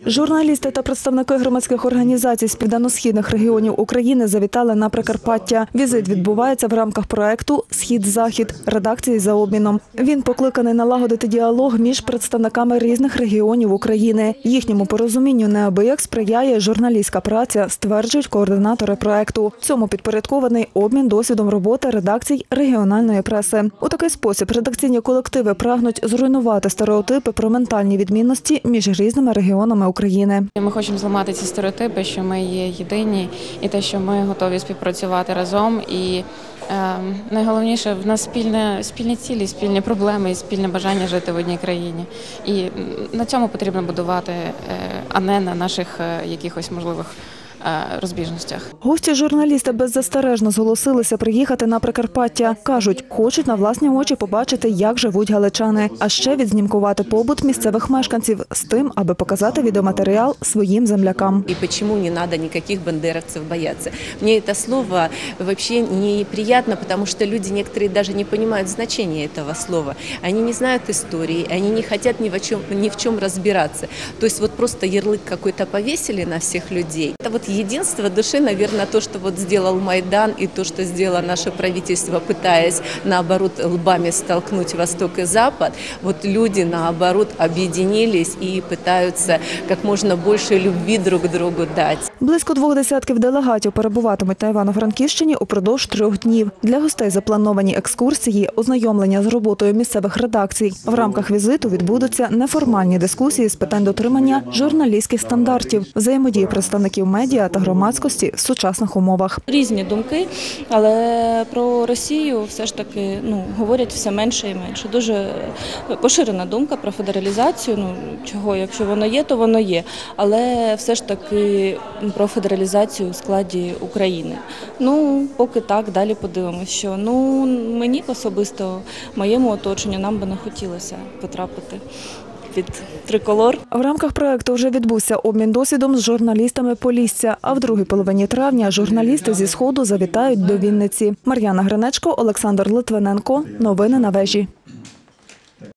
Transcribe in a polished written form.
Журналісти та представники громадських організацій з південно-східних регіонів України завітали на Прикарпаття. Візит відбувається в рамках проекту «Схід-Захід» редакції за обміном. Він покликаний налагодити діалог між представниками різних регіонів України. Їхньому порозумінню неабияк сприяє журналістська праця, стверджують координатори проекту. Цьому підпорядкований обмін досвідом роботи редакцій регіональної преси. У такий спосіб редакційні колективи прагнуть зруйнувати стереотипи про ментальні відмінності між різними регіонами України. Ми хочемо зламати ці стереотипи, що ми є єдині і те, що ми готові співпрацювати разом. І найголовніше, в нас спільні цілі, спільні проблеми і спільне бажання жити в одній країні. І на цьому потрібно будувати, а не на наших якихось можливих розбіжностях. Гості-журналісти беззастережно зголосилися приїхати на Прикарпаття. Кажуть, хочуть на власні очі побачити, як живуть галичани, а ще відзнімкувати побут місцевих мешканців з тим, аби показати відеоматеріал своїм землякам. І чому не треба ніяких бандеровців боятися? Мені це слово взагалі неприємно, тому що люди некоторые даже не розуміють значення цього слова. Вони не знають історії, вони не хочуть ні в чому розбиратися. Тобто вот просто ярлик какой-то повесили на всіх людей. Це вот единство души, наверное, то, что вот сделал Майдан и то, что сделало наше правительство, пытаясь, наоборот, лбами столкнуть Восток и Запад, вот люди, наоборот, объединились и пытаются как можно больше любви друг другу дать. Близько 2 десятків делегатів перебуватимуть на Івано-Франківщині упродовж 3 днів. Для гостей заплановані екскурсії, ознайомлення з роботою місцевих редакцій. В рамках візиту відбудуться неформальні дискусії з питань дотримання журналістських стандартів, взаємодії представників медіа та громадськості в сучасних умовах. Різні думки, але про Росію все ж таки говорять все менше і менше. Дуже поширена думка про федералізацію. Чого, якщо воно є, то воно є. Але все ж таки про федералізацію у складі України. Поки так, далі подивимося, що мені особисто, моєму оточенню, нам би не хотілося потрапити під триколор. В рамках проекту вже відбувся обмін досвідом з журналістами Полісся, а в другій половині травня журналісти зі Сходу завітають до Вінниці. Мар'яна Гринечко, Олександр Литвиненко. Новини на вежі.